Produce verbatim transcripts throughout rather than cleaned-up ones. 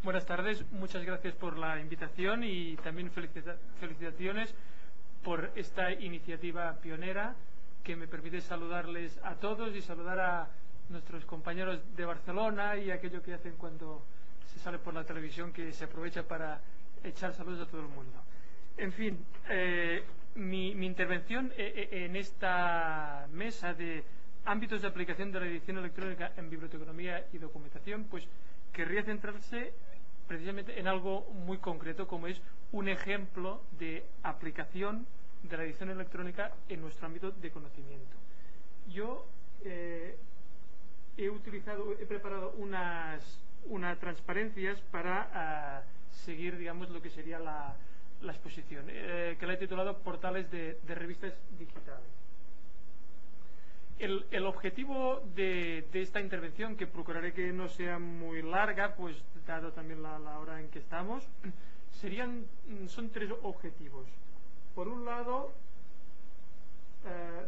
Buenas tardes, muchas gracias por la invitación y también felicita felicitaciones por esta iniciativa pionera que me permite saludarles a todos y saludar a nuestros compañeros de Barcelona y aquello que hacen cuando se sale por la televisión, que se aprovecha para echar saludos a todo el mundo. En fin, eh, mi, mi intervención eh, eh, en esta mesa de ámbitos de aplicación de la edición electrónica en biblioteconomía y documentación, pues querría centrarse precisamente en algo muy concreto, como es un ejemplo de aplicación de la edición electrónica en nuestro ámbito de conocimiento. Yo eh, he utilizado, he preparado unas, unas transparencias para uh, seguir, digamos, lo que sería la, la exposición, eh, que la he titulado Portales de, de revistas digitales. El, el objetivo de, de esta intervención, que procuraré que no sea muy larga, pues dado también la, la hora en que estamos, serían, son tres objetivos. Por un lado, eh,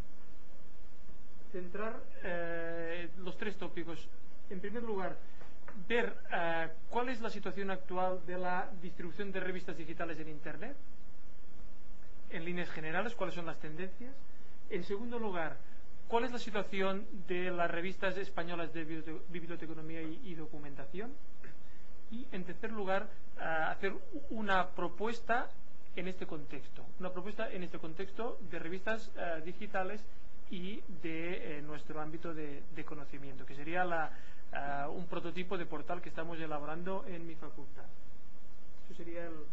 centrar eh, los tres tópicos. En primer lugar, ver eh, cuál es la situación actual de la distribución de revistas digitales en Internet, en líneas generales, cuáles son las tendencias. En segundo lugar, cuál es la situación de las revistas españolas de biblioteconomía y, y documentación. Y, en tercer lugar, uh, hacer una propuesta en este contexto, una propuesta en este contexto de revistas uh, digitales y de eh, nuestro ámbito de, de conocimiento, que sería la, uh, un prototipo de portal que estamos elaborando en mi facultad. Eso sería el,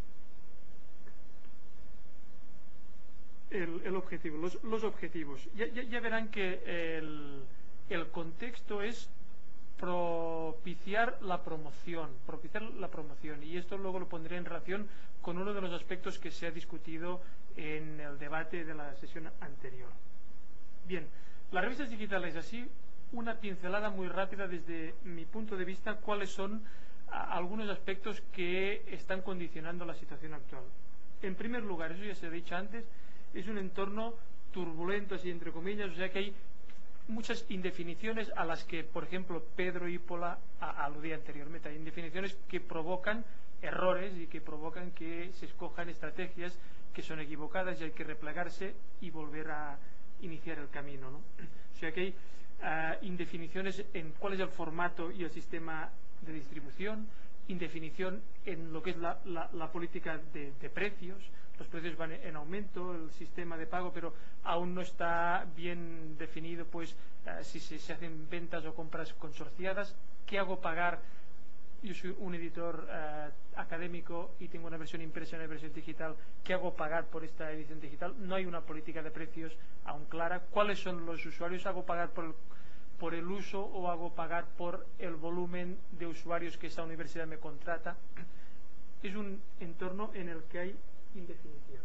el, el objetivo, los, los objetivos. Ya, ya, ya verán que el, el contexto es propiciar la promoción, propiciar la promoción, y esto luego lo pondré en relación con uno de los aspectos que se ha discutido en el debate de la sesión anterior. Bien, las revistas digitales, así una pincelada muy rápida desde mi punto de vista, cuáles son a, algunos aspectos que están condicionando la situación actual. En primer lugar, eso ya se ha dicho antes, es un entorno turbulento, así entre comillas, o sea que hay muchas indefiniciones a las que, por ejemplo, Pedro Ípola aludía anteriormente. Hay indefiniciones que provocan errores y que provocan que se escojan estrategias que son equivocadas y hay que replegarse y volver a iniciar el camino, ¿no? O sea que hay uh, indefiniciones en cuál es el formato y el sistema de distribución, indefinición en lo que es la, la, la política de, de precios. Los precios van en aumento, el sistema de pago, pero aún no está bien definido, pues, uh, si se, se hacen ventas o compras consorciadas. ¿Qué hago pagar? Yo soy un editor uh, académico y tengo una versión impresa y una versión digital. ¿Qué hago pagar por esta edición digital? No hay una política de precios aún clara. ¿Cuáles son los usuarios? ¿Hago pagar por el, por el uso o hago pagar por el volumen de usuarios que esa universidad me contrata? Es un entorno en el que hay indefinición.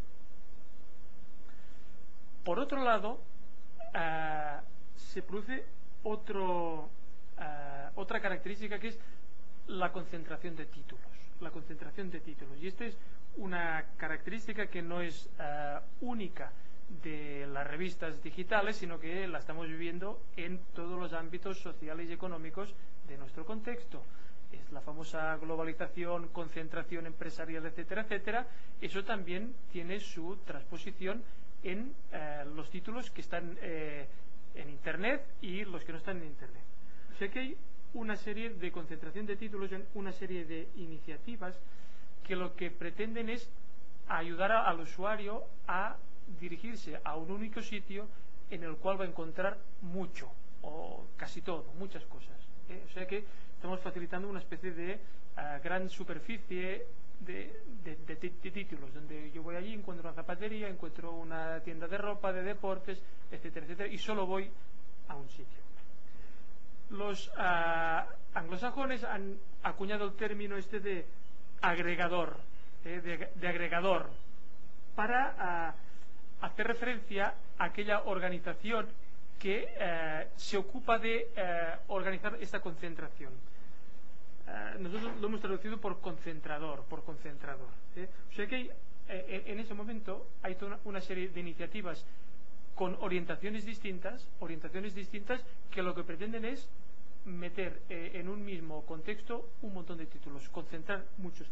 Por otro lado, uh, se produce otro, uh, otra característica, que es la concentración de títulos. La concentración de títulos. Y esta es una característica que no es uh, única de las revistas digitales, sino que la estamos viviendo en todos los ámbitos sociales y económicos de nuestro contexto. Es la famosa globalización, concentración empresarial, etcétera, etcétera. Eso también tiene su transposición en eh, los títulos que están eh, en Internet y los que no están en Internet. O sea que hay una serie de concentración de títulos, en una serie de iniciativas que lo que pretenden es ayudar a, al usuario a dirigirse a un único sitio en el cual va a encontrar mucho, o casi todo, muchas cosas. ¿eh? O sea que estamos facilitando una especie de uh, gran superficie de, de, de, de títulos, donde yo voy allí, encuentro una zapatería, encuentro una tienda de ropa, de deportes, etcétera, etcétera, y solo voy a un sitio. Los uh, anglosajones han acuñado el término este de agregador, ¿eh? de, de agregador, para uh, hacer referencia a aquella organización que uh, se ocupa de uh, organizar esta concentración. Uh, nosotros lo hemos traducido por concentrador, por concentrador. ¿eh? O sea que hay, eh, en ese momento hay toda una, una serie de iniciativas con orientaciones distintas, orientaciones distintas que lo que pretenden es meter eh, en un mismo contexto un montón de títulos, concentrar muchos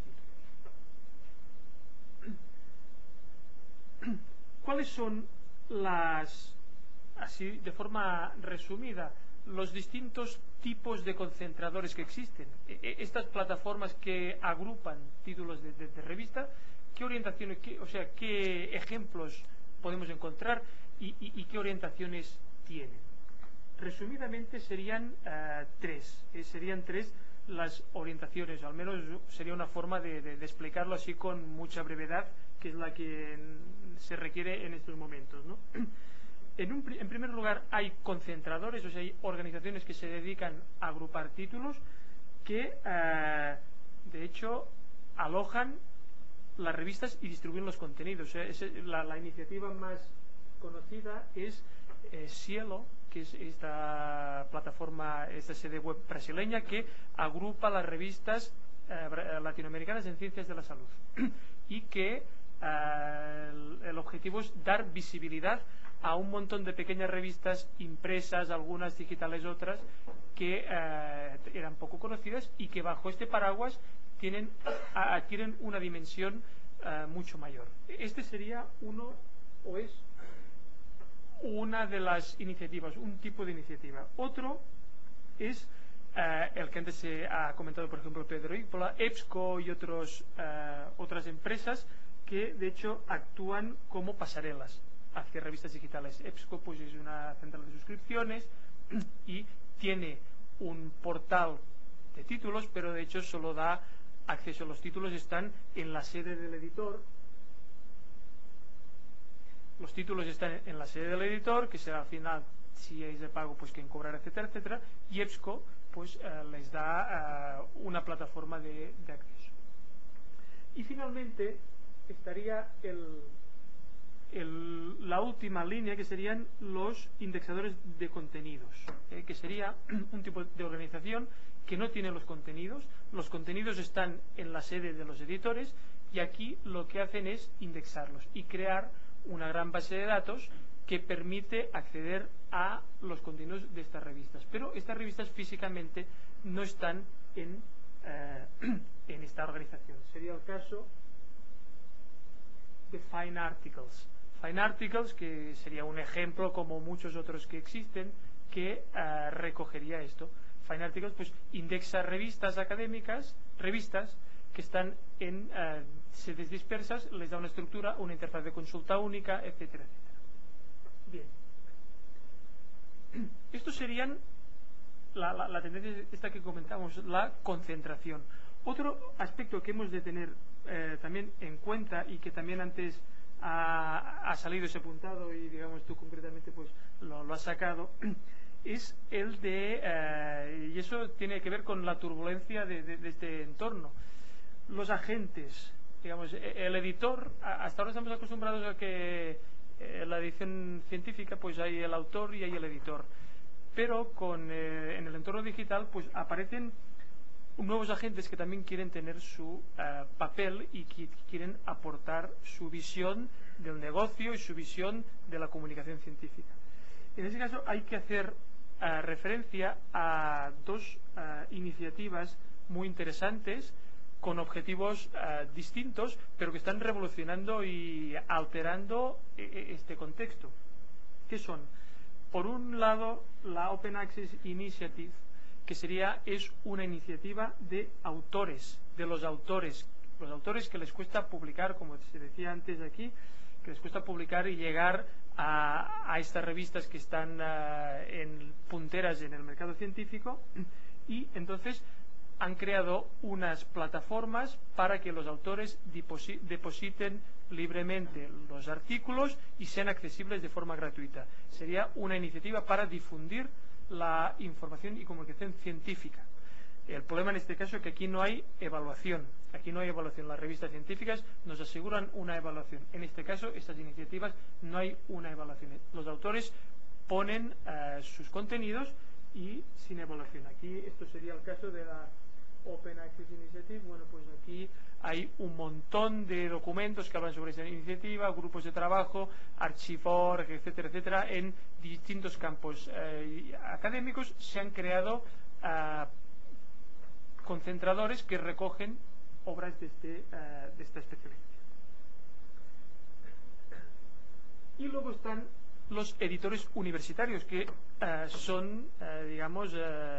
títulos. ¿Cuáles son las, así de forma resumida, los distintos tipos de concentradores que existen? Estas plataformas que agrupan títulos de, de, de revista, ¿qué orientaciones, qué, o sea, qué ejemplos podemos encontrar y, y, y qué orientaciones tienen? Resumidamente serían uh, tres, eh, serían tres las orientaciones, o al menos sería una forma de, de, de explicarlo así con mucha brevedad, que es la que en, se requiere en estos momentos, ¿no? En, un, en primer lugar, hay concentradores, o sea, hay organizaciones que se dedican a agrupar títulos que, uh, de hecho, alojan las revistas y distribuyen los contenidos. O sea, es, la, la iniciativa más conocida es eh, Cielo, que es esta plataforma, esta sede web brasileña que agrupa las revistas eh, latinoamericanas en ciencias de la salud y que eh, el, el objetivo es dar visibilidad a un montón de pequeñas revistas impresas, algunas digitales, otras que eh, eran poco conocidas y que bajo este paraguas tienen, adquieren una dimensión eh, mucho mayor. Este sería uno, o es una de las iniciativas, un tipo de iniciativa. Otro es eh, el que antes se ha comentado, por ejemplo, Pedro Ípola, EBSCO y otros, eh, otras empresas que de hecho actúan como pasarelas hacia revistas digitales. EBSCO pues es una central de suscripciones y tiene un portal de títulos, pero de hecho solo da acceso a los títulos, están en la sede del editor. Los títulos están en la sede del editor, que será al final, si es de pago, pues quien cobrará, etcétera, etcétera. Y EBSCO pues eh, les da uh, una plataforma de, de acceso. Y finalmente estaría el, el, la última línea, que serían los indexadores de contenidos, eh, que sería un tipo de organización que no tiene los contenidos. Los contenidos están en la sede de los editores y aquí lo que hacen es indexarlos y crear una gran base de datos que permite acceder a los contenidos de estas revistas. Pero estas revistas físicamente no están en, eh, en esta organización. Sería el caso de Fine Articles. Fine Articles, que sería un ejemplo como muchos otros que existen, que eh, recogería esto. Fine Articles pues indexa revistas académicas, revistas que están en eh, sedes dispersas, les da una estructura, una interfaz de consulta única, etcétera, etcétera. Bien. Estos serían la, la, la tendencia esta que comentamos, la concentración. Otro aspecto que hemos de tener eh, también en cuenta y que también antes ha, ha salido ese apuntado y digamos tú concretamente pues lo, lo has sacado, es el de, eh, y eso tiene que ver con la turbulencia de, de, de este entorno. Los agentes, digamos, el editor, hasta ahora estamos acostumbrados a que en la edición científica pues hay el autor y hay el editor, pero con, eh, en el entorno digital pues aparecen nuevos agentes que también quieren tener su eh, papel y que quieren aportar su visión del negocio y su visión de la comunicación científica. En ese caso hay que hacer eh, referencia a dos eh, iniciativas muy interesantes con objetivos uh, distintos, pero que están revolucionando y alterando e este contexto. ¿Qué son? Por un lado, la Open Access Initiative, que sería, es una iniciativa de autores, de los autores, los autores que les cuesta publicar, como se decía antes aquí, que les cuesta publicar y llegar a, a estas revistas que están uh, en punteras en el mercado científico, y entonces han creado unas plataformas para que los autores depositen libremente los artículos y sean accesibles de forma gratuita. Sería una iniciativa para difundir la información y comunicación científica. El problema en este caso es que aquí no hay evaluación. Aquí no hay evaluación. Las revistas científicas nos aseguran una evaluación. En este caso, estas iniciativas no hay una evaluación. Los autores ponen uh, sus contenidos y sin evaluación. Aquí esto sería el caso de la Open Access Initiative. Bueno, pues aquí hay un montón de documentos que hablan sobre esta iniciativa, grupos de trabajo, archive.org, etcétera, etcétera, en distintos campos eh, académicos. Se han creado uh, concentradores que recogen obras de, este, uh, de esta especialización. Y luego están los editores universitarios, que uh, son, uh, digamos, uh,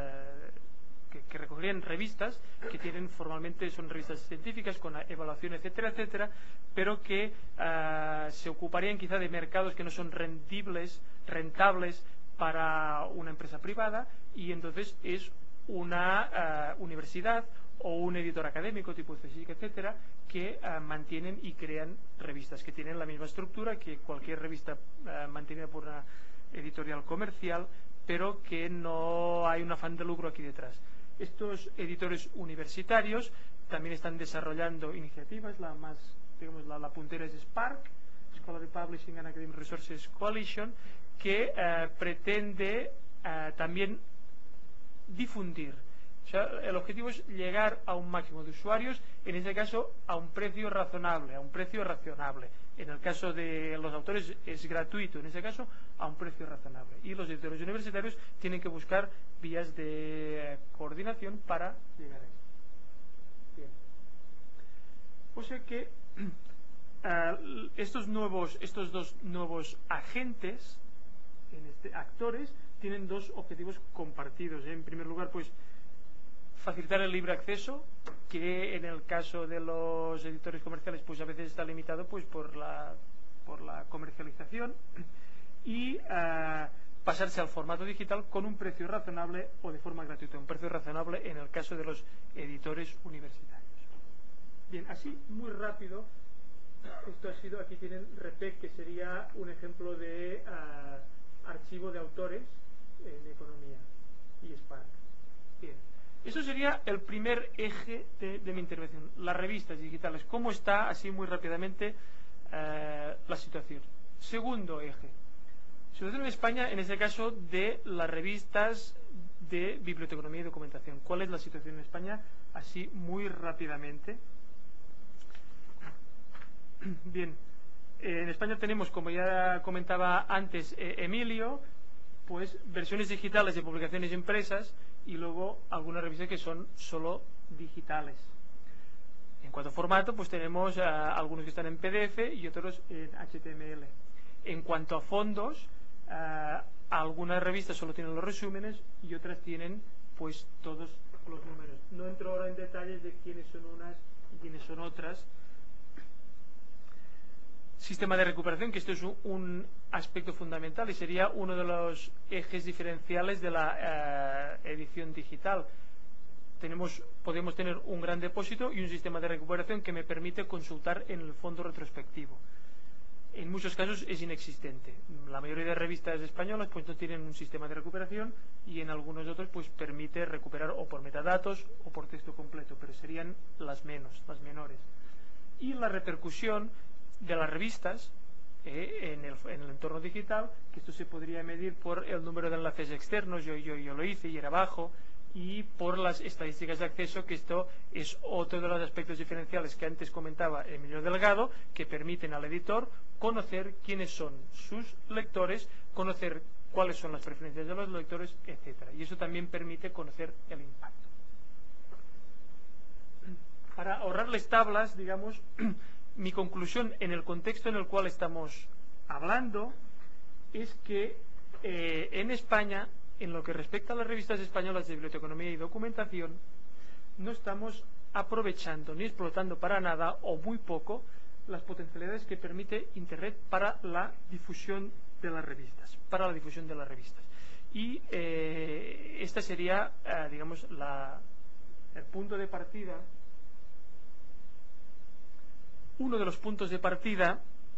que, que recogerían revistas que tienen formalmente, son revistas científicas con evaluación, etcétera, etcétera, pero que uh, se ocuparían quizá de mercados que no son rendibles, rentables para una empresa privada, y entonces es una uh, universidad o un editor académico tipo C S I C, etcétera, que uh, mantienen y crean revistas que tienen la misma estructura que cualquier revista uh, mantenida por una editorial comercial, pero que no hay un afán de lucro aquí detrás. Estos editores universitarios también están desarrollando iniciativas. La más, digamos, la, la puntera es Spark, Scholarly Publishing and Academic Resources Coalition, que uh, pretende uh, también difundir. O sea, el objetivo es llegar a un máximo de usuarios, en este caso a un precio razonable, a un precio razonable. En el caso de los autores es gratuito, en este caso a un precio razonable. Y los editores universitarios tienen que buscar vías de coordinación para llegar a esto. Bien. O sea que uh, estos nuevos, estos dos nuevos agentes, en este, actores, tienen dos objetivos compartidos. En primer lugar, pues facilitar el libre acceso, que en el caso de los editores comerciales pues a veces está limitado pues por la por la comercialización, y uh, pasarse al formato digital con un precio razonable o de forma gratuita, un precio razonable en el caso de los editores universitarios. Bien, así muy rápido, esto ha sido, aquí tienen REPEC, que sería un ejemplo de uh, archivo de autores en economía, y Spark. Bien. Eso sería el primer eje de, de mi intervención, las revistas digitales. ¿Cómo está, así muy rápidamente, eh, la situación? Segundo eje, situación en España, en este caso, de las revistas de biblioteconomía y documentación. ¿Cuál es la situación en España? Así muy rápidamente. Bien, eh, en España tenemos, como ya comentaba antes eh, Emilio, pues versiones digitales de publicaciones impresas, y luego algunas revistas que son solo digitales. En cuanto a formato, pues tenemos uh, algunos que están en P D F y otros en H T M L. En cuanto a fondos, uh, algunas revistas solo tienen los resúmenes y otras tienen pues todos los números. No entro ahora en detalles de quiénes son unas y quiénes son otras. Sistema de recuperación, que esto es un, un aspecto fundamental y sería uno de los ejes diferenciales de la uh, edición digital. Tenemos, podemos tener un gran depósito y un sistema de recuperación que me permite consultar en el fondo retrospectivo. En muchos casos es inexistente. La mayoría de revistas españolas pues no tienen un sistema de recuperación, y en algunos otros pues permite recuperar o por metadatos o por texto completo, pero serían las menos, las menores. Y la repercusión de las revistas eh, en, el, en el entorno digital, que esto se podría medir por el número de enlaces externos, yo, yo, yo lo hice y era bajo, y por las estadísticas de acceso, que esto es otro de los aspectos diferenciales que antes comentaba Emilio Delgado, que permiten al editor conocer quiénes son sus lectores, conocer cuáles son las preferencias de los lectores, etcétera. Y eso también permite conocer el impacto. Para ahorrarles tablas, digamos, mi conclusión en el contexto en el cual estamos hablando es que eh, en España, en lo que respecta a las revistas españolas de biblioteconomía y documentación, no estamos aprovechando ni explotando para nada o muy poco las potencialidades que permite Internet para la difusión de las revistas, para la difusión de las revistas. Y eh, esta sería, eh, digamos, la, el punto de partida. Uno de los puntos de partida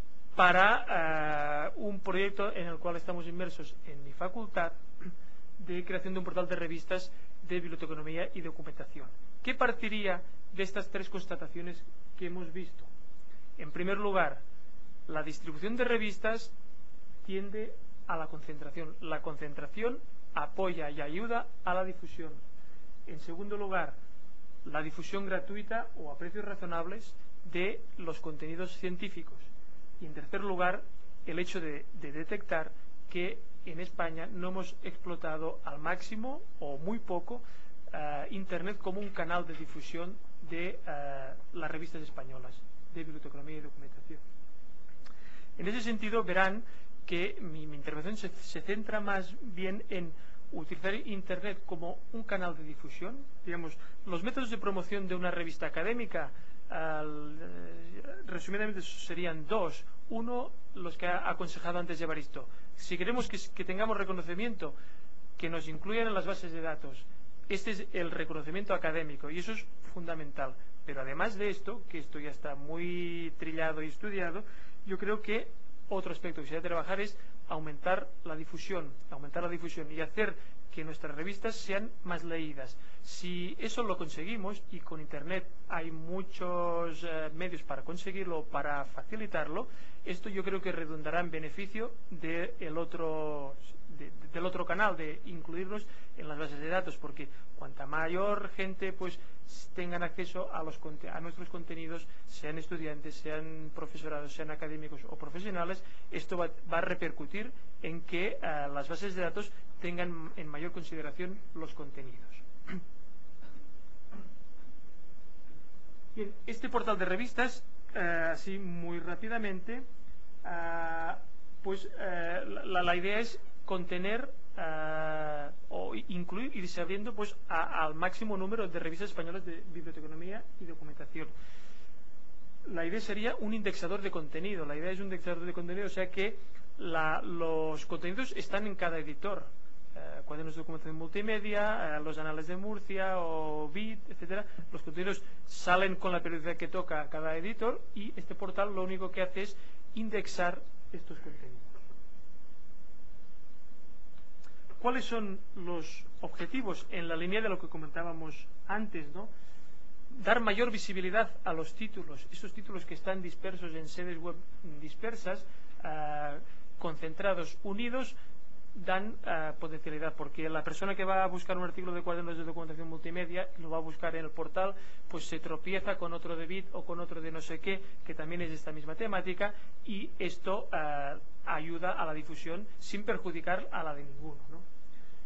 para uh, un proyecto en el cual estamos inmersos en mi facultad, de creación de un portal de revistas de biblioteconomía y documentación, que partiría de estas tres constataciones que hemos visto. En primer lugar, la distribución de revistas tiende a la concentración. La concentración apoya y ayuda a la difusión. En segundo lugar, la difusión gratuita o a precios razonables de los contenidos científicos. Y en tercer lugar, el hecho de, de detectar que en España no hemos explotado al máximo o muy poco uh, Internet como un canal de difusión de uh, las revistas españolas de biblioteconomía y documentación. En ese sentido verán que mi, mi intervención se, se centra más bien en utilizar Internet como un canal de difusión. Digamos, los métodos de promoción de una revista académica, al, eh, resumidamente serían dos. Uno, los que ha aconsejado antes Evaristo. Si queremos que, que tengamos reconocimiento, que nos incluyan en las bases de datos. Este es el reconocimiento académico y eso es fundamental. Pero además de esto, que esto ya está muy trillado y estudiado, yo creo que otro aspecto que se debe trabajar es aumentar la difusión, aumentar la difusión y hacer que nuestras revistas sean más leídas. Si eso lo conseguimos, y con Internet hay muchos eh, medios para conseguirlo, para facilitarlo, esto yo creo que redundará en beneficio de el otro, de, de, del otro canal, de incluirnos en las bases de datos, porque cuanta mayor gente pues tengan acceso a, los, a nuestros contenidos, sean estudiantes, sean profesorados, sean académicos o profesionales, esto va, va a repercutir en que uh, las bases de datos tengan en mayor consideración los contenidos. Bien, este portal de revistas, uh, así muy rápidamente, uh, pues uh, la, la idea es contener Uh, o incluir, irse abriendo pues a, al máximo número de revistas españolas de biblioteconomía y documentación. La idea sería un indexador de contenido. La idea es un indexador de contenido, o sea que la, los contenidos están en cada editor. Uh, cuadernos de documentación multimedia, uh, los anales de Murcia o B I T, etcétera. Los contenidos salen con la periodicidad que toca a cada editor y este portal lo único que hace es indexar estos contenidos. ¿Cuáles son los objetivos en la línea de lo que comentábamos antes, ¿no? Dar mayor visibilidad a los títulos, esos títulos que están dispersos en sedes web dispersas, uh, concentrados, unidos, dan uh, potencialidad, porque la persona que va a buscar un artículo de cuadernos de documentación multimedia y lo va a buscar en el portal, pues se tropieza con otro de B I T o con otro de no sé qué, que también es de esta misma temática, y esto uh, ayuda a la difusión sin perjudicar a la de ninguno, ¿no?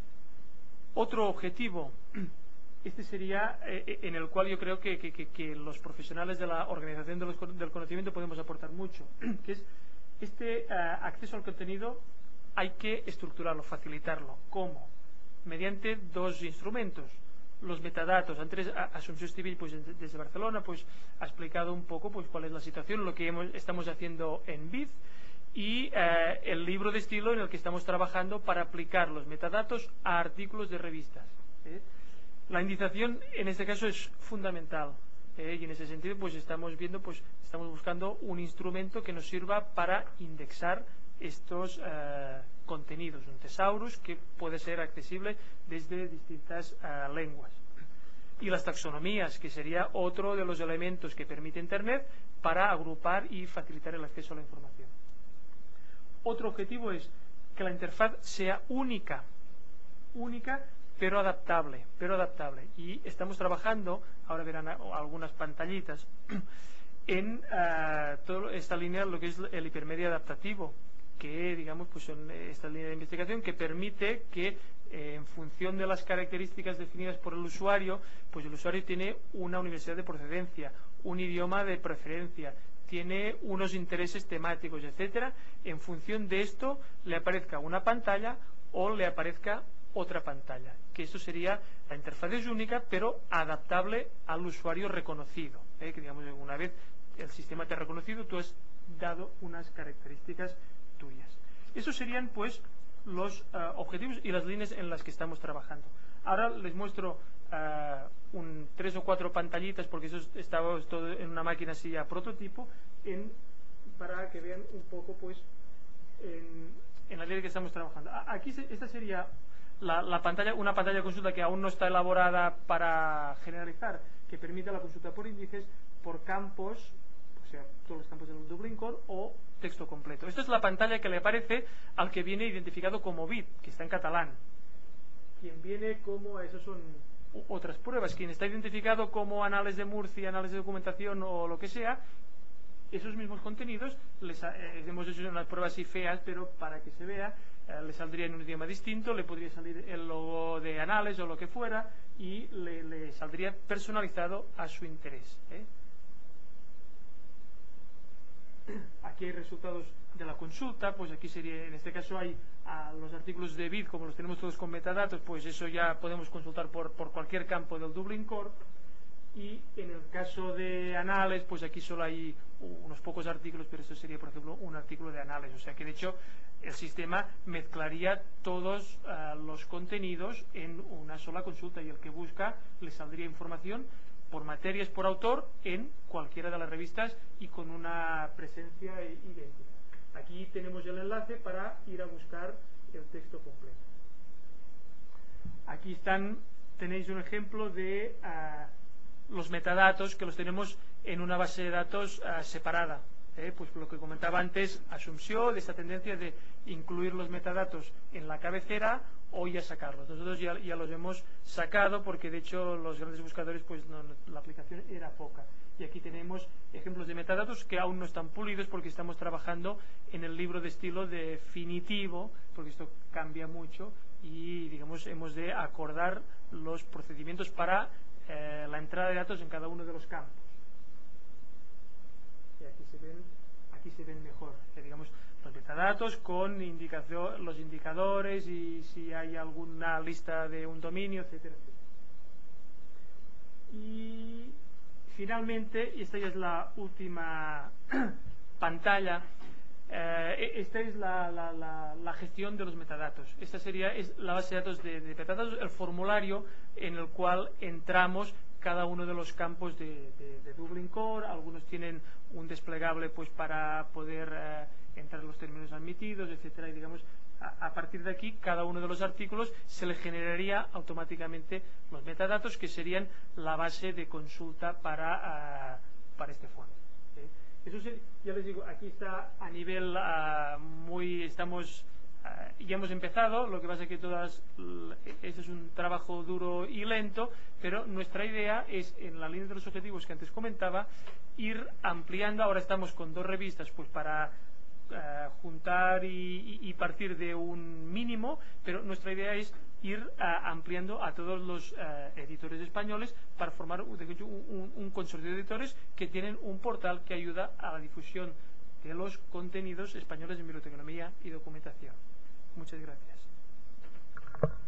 Otro objetivo, este sería eh, en el cual yo creo que, que, que, que los profesionales de la organización de los, del conocimiento podemos aportar mucho, que es este uh, acceso al contenido hay que estructurarlo, facilitarlo. ¿Cómo? Mediante dos instrumentos. Los metadatos. Antes Asunción Civil, pues desde Barcelona, pues ha explicado un poco pues cuál es la situación, lo que hemos, estamos haciendo en B I D y eh, el libro de estilo en el que estamos trabajando para aplicar los metadatos a artículos de revistas. ¿eh? La indización en este caso es fundamental ¿eh? y en ese sentido pues estamos viendo, pues estamos buscando un instrumento que nos sirva para indexar estos eh, contenidos, un thesaurus que puede ser accesible desde distintas eh, lenguas. Y las taxonomías, que sería otro de los elementos que permite Internet para agrupar y facilitar el acceso a la información. Otro objetivo es que la interfaz sea única, única pero adaptable, pero adaptable. Y estamos trabajando, ahora verán algunas pantallitas, en uh, toda esta línea, lo que es el hipermedia adaptativo, que digamos pues son esta línea de investigación que permite que eh, en función de las características definidas por el usuario, pues el usuario tiene una universidad de procedencia, un idioma de preferencia, tiene unos intereses temáticos, etcétera. En función de esto le aparezca una pantalla o le aparezca otra pantalla, que esto sería, la interfaz es única pero adaptable al usuario reconocido, ¿eh? que digamos una vez el sistema te ha reconocido, tú has dado unas características tuyas. Esos serían pues los uh, objetivos y las líneas en las que estamos trabajando. Ahora les muestro uh, un, tres o cuatro pantallitas, porque eso estaba todo en una máquina así a prototipo, en, para que vean un poco pues en, en la línea que estamos trabajando. Aquí se, esta sería la, la pantalla, una pantalla de consulta que aún no está elaborada para generalizar, que permite la consulta por índices, por campos, o sea, todos los campos del Dublin Core o texto completo. Esta es la pantalla que le aparece al que viene identificado como B I D, que está en catalán. Quien viene como, esas son otras pruebas, quien está identificado como Anales de Murcia, Anales de Documentación o lo que sea, esos mismos contenidos, les, eh, hemos hecho unas pruebas así feas, pero para que se vea, eh, le saldría en un idioma distinto, le podría salir el logo de Anales o lo que fuera, y le, le saldría personalizado a su interés, ¿eh? Aquí hay resultados de la consulta, pues aquí sería, en este caso hay a los artículos de B I D, como los tenemos todos con metadatos, pues eso ya podemos consultar por, por cualquier campo del Dublin Core. Y en el caso de Anales, pues aquí solo hay unos pocos artículos, pero eso sería, por ejemplo, un artículo de Anales. O sea que, de hecho, el sistema mezclaría todos uh, los contenidos en una sola consulta, y el que busca le saldría información por materias, por autor, en cualquiera de las revistas y con una presencia idéntica. Aquí tenemos el enlace para ir a buscar el texto completo. Aquí están, tenéis un ejemplo de uh, los metadatos, que los tenemos en una base de datos uh, separada. Eh, pues lo que comentaba antes, asunción de esta tendencia de incluir los metadatos en la cabecera o ya sacarlos. Nosotros ya, ya los hemos sacado porque, de hecho, los grandes buscadores, pues no, no, la aplicación era poca. Y aquí tenemos ejemplos de metadatos que aún no están pulidos porque estamos trabajando en el libro de estilo definitivo, porque esto cambia mucho y, digamos, hemos de acordar los procedimientos para eh, la entrada de datos en cada uno de los campos. Y aquí se ven, aquí se ven mejor, eh, digamos, los metadatos con indicación, los indicadores y si hay alguna lista de un dominio, etcétera, etcétera. Y finalmente, y esta ya es la última pantalla, eh, esta es la, la, la, la gestión de los metadatos. Esta sería es la base de datos de, de metadatos, el formulario en el cual entramos cada uno de los campos de, de, de Dublin Core. Algunos tienen un desplegable pues para poder eh, entrar los términos admitidos, etcétera, y digamos a, a partir de aquí cada uno de los artículos se le generaría automáticamente los metadatos, que serían la base de consulta para, uh, para este fondo. ¿Eh? Eso sí, ya les digo, aquí está a nivel uh, muy, estamos Uh, ya hemos empezado, lo que pasa es que todas, eso es un trabajo duro y lento, pero nuestra idea es, en la línea de los objetivos que antes comentaba, ir ampliando. Ahora estamos con dos revistas pues para uh, juntar y, y partir de un mínimo, pero nuestra idea es ir uh, ampliando a todos los uh, editores españoles para formar un, un, un consorcio de editores que tienen un portal que ayuda a la difusión de los contenidos españoles en biblioteconomía y documentación. Muchas gracias.